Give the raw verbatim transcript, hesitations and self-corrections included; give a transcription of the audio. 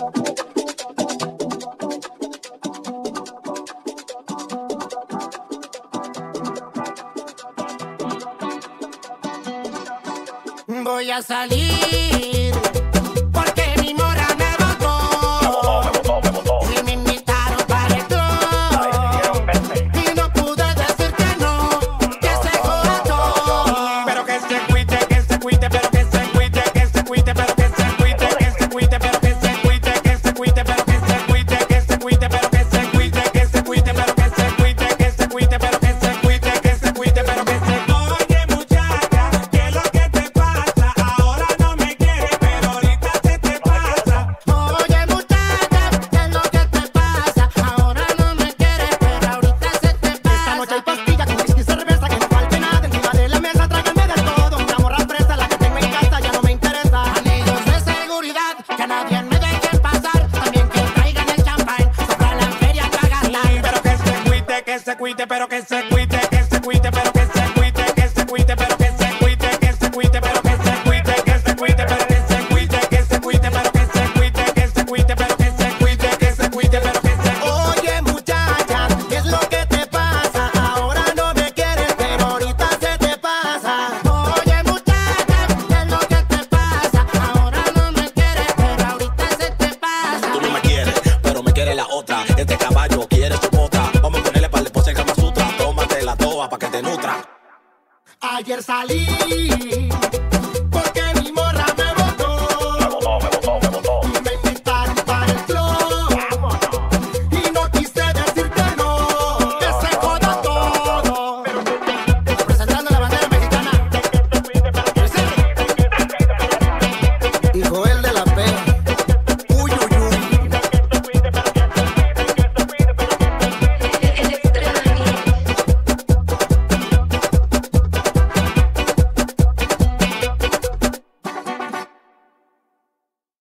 Voy a salir porque mi morra me botó y me invitaron para el club y no pude decir que no, que se corazón. Pero que se cuite, que se cuite, pero que se cuite, que se cuite, pero que se cuite, que se cuite, pero que se cuite, que se cuite, pero que se cuite, que se cuite, pero que se cuite, que se cuite, pero que se cuite, que se cuite, pero que se cuite, que se cuite, pero que se. Oye muchacha, ¿qué es lo que te pasa? Ahora no me quieres, pero ahorita se te pasa. Oye muchacha, ¿qué es lo que te pasa? Ahora no me quieres, pero ahorita se te pasa. Esta noche hay pastilla con whisky y cerveza, que no falte nada encima de la mesa, tráigame de todo. Una morra fresa, la que tengo en casa ya no me interesa. Anillos de seguridad, que nadie me deje pasar. También que traigan el champán, sobra la feria para gastar. Pero que se cuite, que se cuite, pero que se cuite, que se cuite, pero que se cuite, que se cuite, pero que se cuite, que se cuite, pero que se cuite, que se cuite, pero que se cuite, que se cuite, pero que se cuite, que se cuite, pero que se cuite, que se cuite, pero que se. Oye muchacha, ¿qué es lo que te pasa? Ahora no me quieres, pero ahorita se te pasa. Oye muchacha, ¿qué es lo que te pasa? Ahora no me quieres, pero ahorita se te pasa. Tú no me quieres, pero me quiere la otra. Este caballo quiere su bota. Vamos a ponerle para el esposa en Kama Sutra. Tómate la toa pa' que te nutra. Ayer salí